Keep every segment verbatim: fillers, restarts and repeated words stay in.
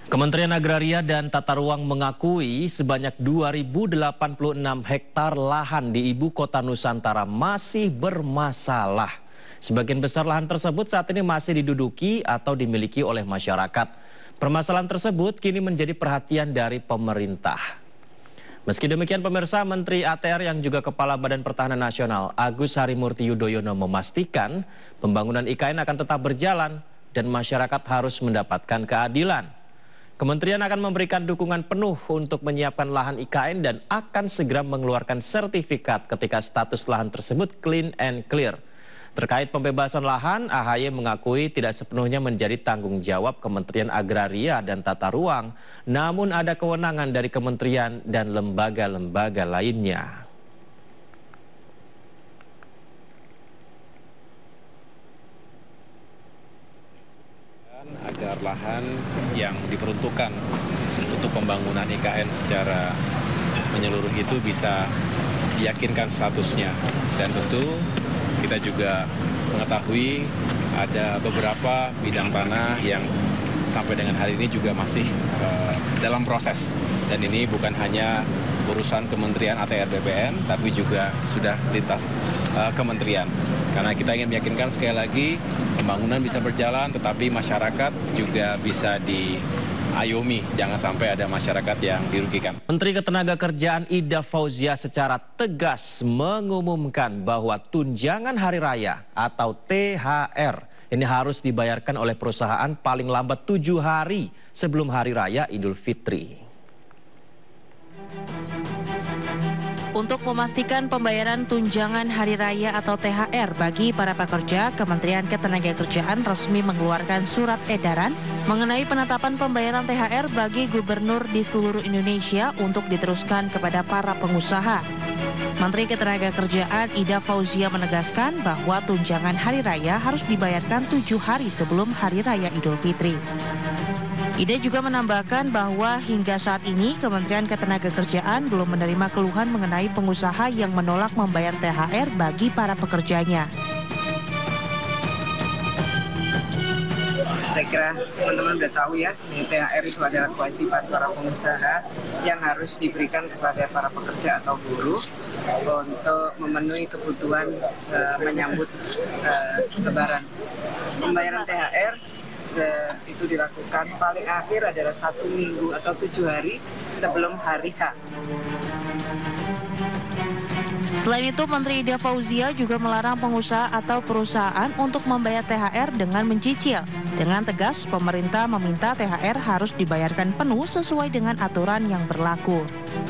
Kementerian Agraria dan Tata Ruang mengakui sebanyak dua ribu delapan puluh enam hektar lahan di ibu kota Nusantara masih bermasalah. Sebagian besar lahan tersebut saat ini masih diduduki atau dimiliki oleh masyarakat. Permasalahan tersebut kini menjadi perhatian dari pemerintah. Meski demikian pemirsa, Menteri A T R yang juga Kepala Badan Pertahanan Nasional Agus Harimurti Yudhoyono memastikan pembangunan I K N akan tetap berjalan dan masyarakat harus mendapatkan keadilan. Kementerian akan memberikan dukungan penuh untuk menyiapkan lahan I K N dan akan segera mengeluarkan sertifikat ketika status lahan tersebut clean and clear. Terkait pembebasan lahan, A H Y mengakui tidak sepenuhnya menjadi tanggung jawab Kementerian Agraria dan Tata Ruang, namun ada kewenangan dari kementerian dan lembaga-lembaga lainnya. Agar lahan yang diperuntukkan untuk pembangunan I K N secara menyeluruh itu bisa diyakinkan statusnya. Dan tentu kita juga mengetahui ada beberapa bidang tanah yang sampai dengan hari ini juga masih uh, dalam proses. Dan ini bukan hanya urusan Kementerian A T R B P N, tapi juga sudah lintas uh, kementerian. Karena kita ingin meyakinkan sekali lagi pembangunan bisa berjalan, tetapi masyarakat juga bisa diayomi. Jangan sampai ada masyarakat yang dirugikan. Menteri Ketenagakerjaan Ida Fauzia secara tegas mengumumkan bahwa tunjangan hari raya atau T H R ini harus dibayarkan oleh perusahaan paling lambat tujuh hari sebelum hari raya Idul Fitri. Untuk memastikan pembayaran tunjangan hari raya atau T H R bagi para pekerja, Kementerian Ketenagakerjaan resmi mengeluarkan surat edaran mengenai penetapan pembayaran T H R bagi gubernur di seluruh Indonesia untuk diteruskan kepada para pengusaha. Menteri Ketenagakerjaan Ida Fauzia menegaskan bahwa tunjangan hari raya harus dibayarkan tujuh hari sebelum hari raya Idul Fitri. Ida juga menambahkan bahwa hingga saat ini Kementerian Ketenagakerjaan belum menerima keluhan mengenai pengusaha yang menolak membayar T H R bagi para pekerjanya. Saya kira teman-teman sudah tahu ya, T H R itu adalah kewajiban para pengusaha yang harus diberikan kepada para pekerja atau buruh untuk memenuhi kebutuhan uh, menyambut uh, Lebaran. Pembayaran T H R uh, itu dilakukan paling akhir adalah satu minggu atau tujuh hari sebelum hari H. Selain itu, Menteri Ida Fauzia juga melarang pengusaha atau perusahaan untuk membayar T H R dengan mencicil. Dengan tegas, pemerintah meminta T H R harus dibayarkan penuh sesuai dengan aturan yang berlaku.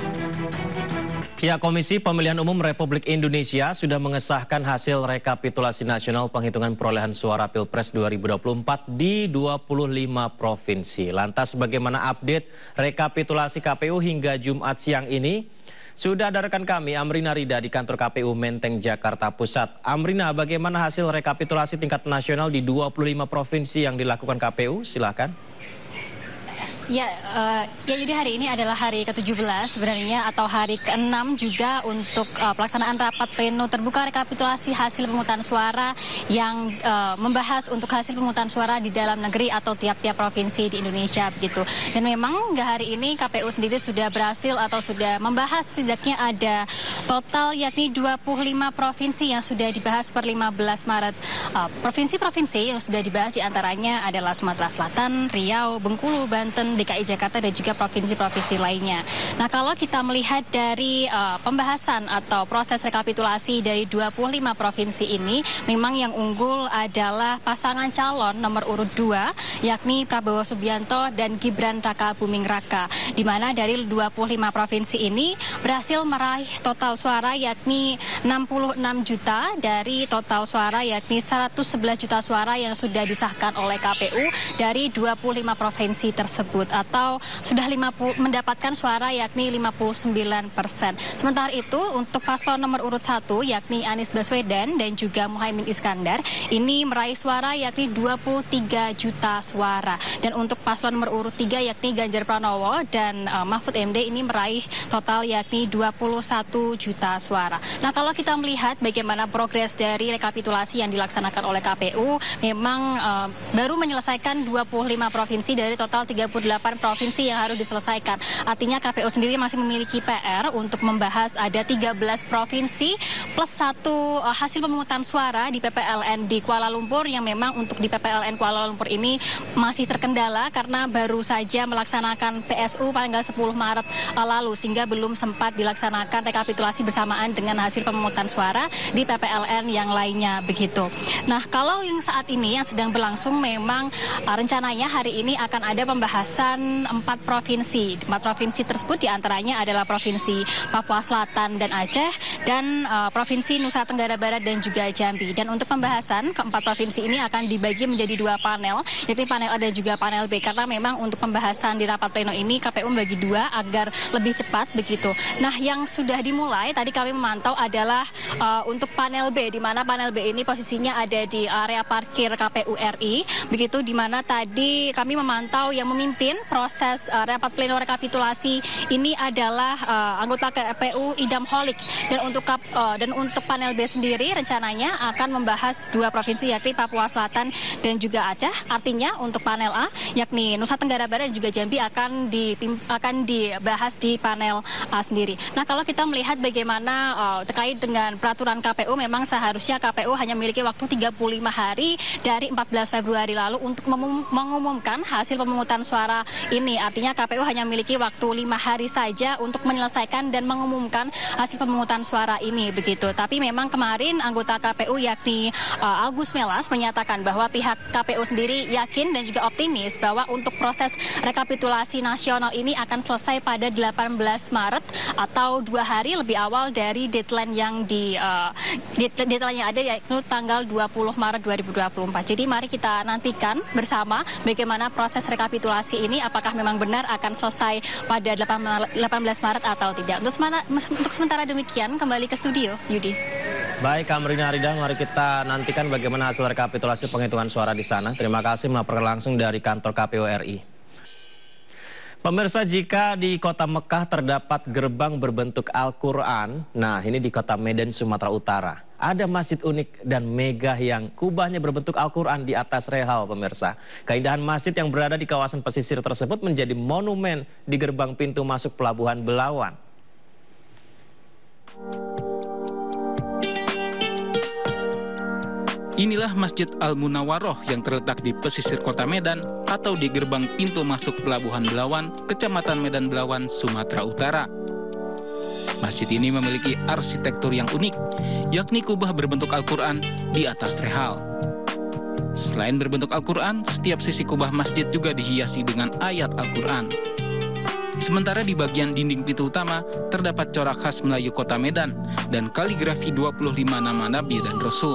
Pihak Komisi Pemilihan Umum Republik Indonesia sudah mengesahkan hasil rekapitulasi nasional penghitungan perolehan suara Pilpres dua ribu dua puluh empat di dua puluh lima provinsi. Lantas bagaimana update rekapitulasi K P U hingga Jumat siang ini? Sudah ada rekan kami Amrina Rida di kantor K P U Menteng, Jakarta Pusat. Amrina, bagaimana hasil rekapitulasi tingkat nasional di dua puluh lima provinsi yang dilakukan K P U? Silakan. Ya, uh, ya jadi hari ini adalah hari ke tujuh belas sebenarnya atau hari ke enam juga untuk uh, pelaksanaan rapat pleno terbuka rekapitulasi hasil pemungutan suara yang uh, membahas untuk hasil pemungutan suara di dalam negeri atau tiap-tiap provinsi di Indonesia begitu. Dan memang hingga hari ini K P U sendiri sudah berhasil atau sudah membahas setidaknya ada total yakni dua puluh lima provinsi yang sudah dibahas per lima belas Maret. Provinsi-provinsi uh, yang sudah dibahas diantaranya adalah Sumatera Selatan, Riau, Bengkulu, Banten, D K I Jakarta dan juga provinsi-provinsi lainnya. Nah, kalau kita melihat dari uh, pembahasan atau proses rekapitulasi dari dua puluh lima provinsi ini, memang yang unggul adalah pasangan calon nomor urut dua, yakni Prabowo Subianto dan Gibran Raka Buming Raka, di mana dari dua puluh lima provinsi ini berhasil meraih total suara yakni enam puluh enam juta dari total suara yakni seratus sebelas juta suara yang sudah disahkan oleh K P U dari dua puluh lima provinsi tersebut, atau sudah lima puluh, mendapatkan suara yakni lima puluh sembilan persen. Sementara itu untuk paslon nomor urut satu yakni Anies Baswedan dan juga Muhaimin Iskandar ini meraih suara yakni dua puluh tiga juta suara. Dan untuk paslon nomor urut tiga yakni Ganjar Pranowo dan uh, Mahfud M D ini meraih total yakni dua puluh satu juta suara. Nah, kalau kita melihat bagaimana progres dari rekapitulasi yang dilaksanakan oleh K P U, memang uh, baru menyelesaikan dua puluh lima provinsi dari total tiga puluh delapan provinsi yang harus diselesaikan. Artinya K P U sendiri masih memiliki P R untuk membahas ada tiga belas provinsi plus satu uh, hasil pemungutan suara di P P L N di Kuala Lumpur yang memang untuk di P P L N Kuala Lumpur ini masih terkendala karena baru saja melaksanakan P S U tanggal sepuluh Maret uh, lalu sehingga belum sempat dilaksanakan rekapitulasi bersamaan dengan hasil pemungutan suara di P P L N yang lainnya begitu. Nah, kalau yang saat ini yang sedang berlangsung memang uh, rencananya hari ini akan ada pembahasan empat provinsi. Empat provinsi tersebut diantaranya adalah Provinsi Papua Selatan dan Aceh dan uh, Provinsi Nusa Tenggara Barat dan juga Jambi. Dan untuk pembahasan keempat provinsi ini akan dibagi menjadi dua panel, yakni panel A dan juga panel B. Karena memang untuk pembahasan di rapat pleno ini K P U membagi dua agar lebih cepat begitu. Nah, yang sudah dimulai tadi kami memantau adalah uh, untuk panel B, di mana panel B ini posisinya ada di area parkir K P U R I, begitu di mana tadi kami memantau yang memimpin proses uh, rapat pleno rekapitulasi ini adalah uh, anggota K P U Idam Holik. Dan untuk uh, dan untuk panel B sendiri rencananya akan membahas dua provinsi yakni Papua Selatan dan juga Aceh. Artinya untuk panel A yakni Nusa Tenggara Barat dan juga Jambi akan di akan dibahas di panel A sendiri. Nah, kalau kita melihat bagaimana uh, terkait dengan peraturan K P U, memang seharusnya K P U hanya memiliki waktu tiga puluh lima hari dari empat belas Februari lalu untuk mengumumkan hasil pemungutan suara ini. Artinya K P U hanya memiliki waktu lima hari saja untuk menyelesaikan dan mengumumkan hasil pemungutan suara ini begitu. Tapi memang kemarin anggota K P U yakni uh, Agus Melas menyatakan bahwa pihak K P U sendiri yakin dan juga optimis bahwa untuk proses rekapitulasi nasional ini akan selesai pada delapan belas Maret atau dua hari lebih awal dari deadline yang di uh, deadline yang ada yaitu tanggal dua puluh Maret dua ribu dua puluh empat. Jadi mari kita nantikan bersama bagaimana proses rekapitulasi ini, apakah memang benar akan selesai pada delapan belas Maret atau tidak. Untuk sementara, untuk sementara demikian kembali ke studio, Yudi. Baik, Kamrina Arida, mari kita nantikan bagaimana hasil rekapitulasi penghitungan suara di sana. Terima kasih melaporkan langsung dari kantor K P U R I. Pemirsa, jika di kota Mekah terdapat gerbang berbentuk Al-Quran, nah ini di kota Medan, Sumatera Utara. Ada masjid unik dan megah yang kubahnya berbentuk Al-Quran di atas rehal, pemirsa. Keindahan masjid yang berada di kawasan pesisir tersebut menjadi monumen di gerbang pintu masuk Pelabuhan Belawan. Inilah Masjid Al-Munawaroh yang terletak di pesisir kota Medan atau di gerbang pintu masuk Pelabuhan Belawan, Kecamatan Medan Belawan, Sumatera Utara. Masjid ini memiliki arsitektur yang unik, yakni kubah berbentuk Al-Quran di atas rehal. Selain berbentuk Al-Quran, setiap sisi kubah masjid juga dihiasi dengan ayat Al-Quran. Sementara di bagian dinding pintu utama terdapat corak khas Melayu kota Medan dan kaligrafi dua puluh lima nama Nabi dan Rasul.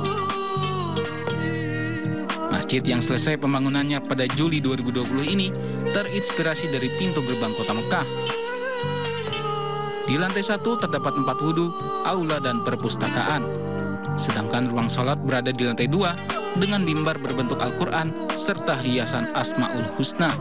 Masjid yang selesai pembangunannya pada Juli dua ribu dua puluh ini terinspirasi dari pintu gerbang kota Mekah. Di lantai satu terdapat tempat wudhu, aula, dan perpustakaan. Sedangkan ruang sholat berada di lantai dua dengan mimbar berbentuk Al-Quran serta hiasan Asmaul Husna.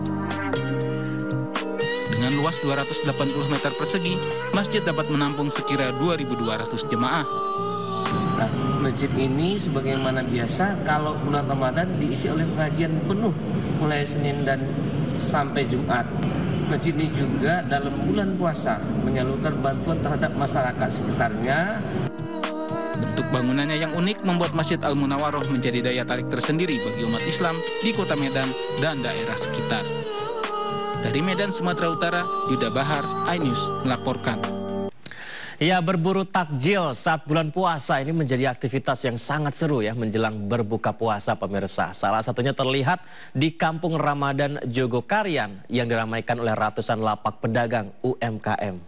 Dengan luas dua ratus delapan puluh meter persegi, masjid dapat menampung sekira dua ribu dua ratus jemaah. Nah, masjid ini sebagaimana biasa kalau bulan Ramadan diisi oleh pengajian penuh mulai Senin dan sampai Jumat. Masjid ini juga dalam bulan puasa menyalurkan bantuan terhadap masyarakat sekitarnya. Bentuk bangunannya yang unik membuat Masjid Al-Munawaroh menjadi daya tarik tersendiri bagi umat Islam di kota Medan dan daerah sekitar. Dari Medan, Sumatera Utara, Yuda Bahar, iNews melaporkan. Ya, berburu takjil saat bulan puasa ini menjadi aktivitas yang sangat seru ya menjelang berbuka puasa, pemirsa. Salah satunya terlihat di Kampung Ramadan Jogokarian yang diramaikan oleh ratusan lapak pedagang U M K M.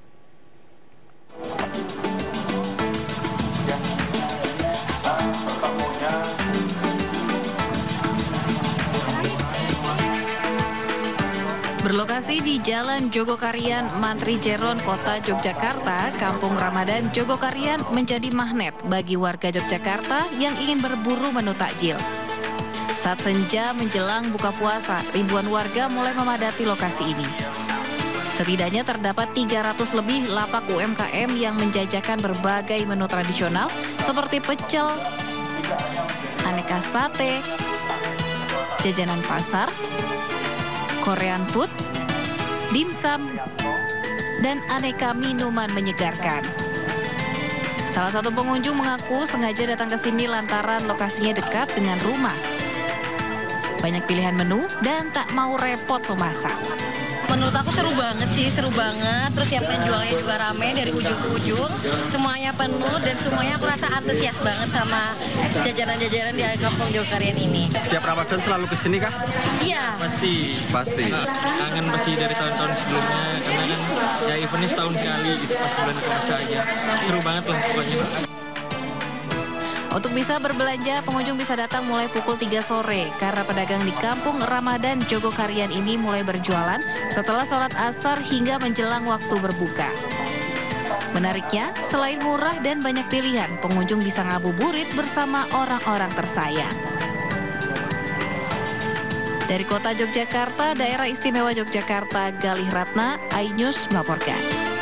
Berlokasi di Jalan Jogokarian, Mantri Jeron, Kota Yogyakarta, Kampung Ramadan Jogokarian menjadi magnet bagi warga Yogyakarta yang ingin berburu menu takjil. Saat senja menjelang buka puasa, ribuan warga mulai memadati lokasi ini. Setidaknya terdapat tiga ratus lebih lapak U M K M yang menjajakan berbagai menu tradisional seperti pecel, aneka sate, jajanan pasar, Korean food, dimsum, dan aneka minuman menyegarkan. Salah satu pengunjung mengaku sengaja datang ke sini lantaran lokasinya dekat dengan rumah. Banyak pilihan menu dan tak mau repot memasak. Menurut aku seru banget sih, seru banget. Terus yang penjualnya juga rame dari ujung ke ujung. Semuanya penuh dan semuanya aku rasa antusias banget sama jajanan-jajanan di Kampung Jogokarian ini. Setiap Ramadan selalu kesini kah? Iya. Pasti. Pasti. Nah, kangen pasti dari tahun-tahun sebelumnya, karena kan ya eventnya setahun sekali gitu pas bulan puasa aja. Seru banget lah pokoknya. Untuk bisa berbelanja, pengunjung bisa datang mulai pukul tiga sore karena pedagang di Kampung Ramadan Jogokarian ini mulai berjualan setelah sholat asar hingga menjelang waktu berbuka. Menariknya, selain murah dan banyak pilihan, pengunjung bisa ngabuburit bersama orang-orang tersayang. Dari kota Yogyakarta, Daerah Istimewa Yogyakarta, Galih Ratna, iNews melaporkan.